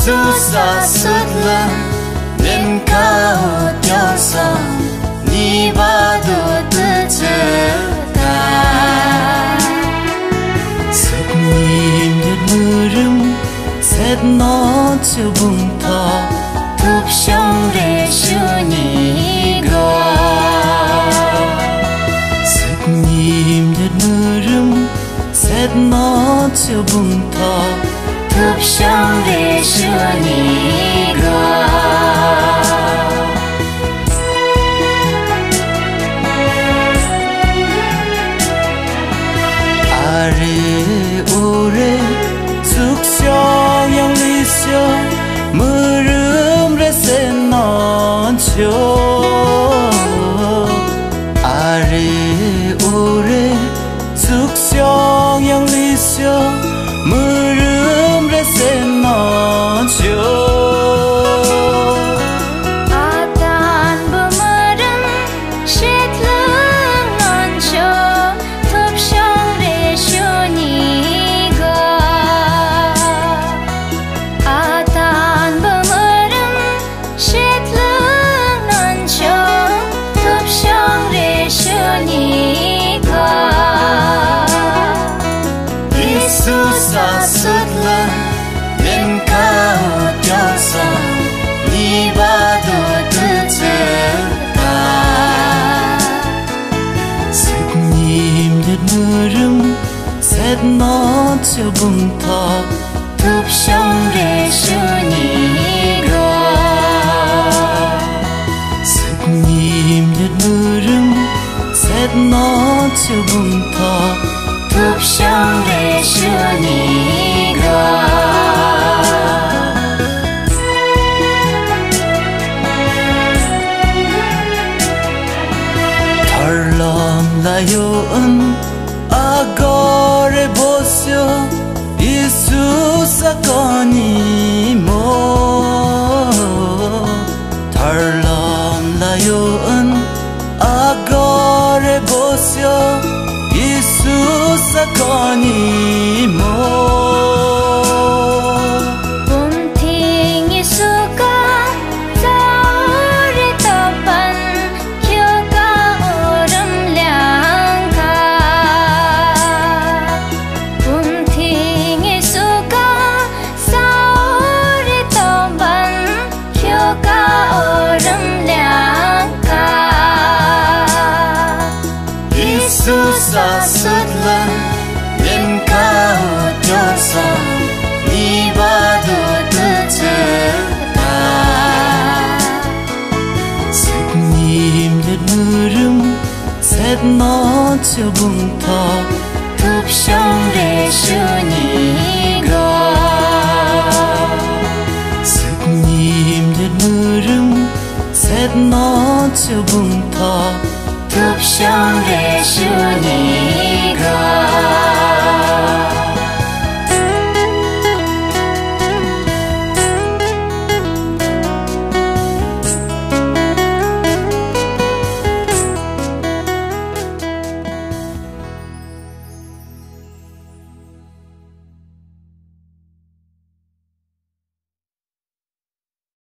Isusa sutla nen kao tyosa ni bado tcheta sut nim yet murum set no chubung tha thup shong re shuni go sut nim yet murum set no chubung tha thup shong re shuni go ore suk xiong yang li xio murum re sen non chio are ore suk xiong yang li xio murum re sen non chio Isusa sutla nen kao tyosa ni bado tcheta sut nim yet murum set no chubung tha thup shong re shuni go sut nim yet murum set no chubung tha thup shong re shuni go thar lam la yo un agore bosyo Isusa koni mo thar lam la yo un agore bosyo Isusa koni mo bunting isuka zaore tapan kyoka oram lyangka bunting isuka zaore tapan kyoka oram lyangka Isusa sutla nen kao tyosa ni bado tcheta sut nim yet murum set no chubung tha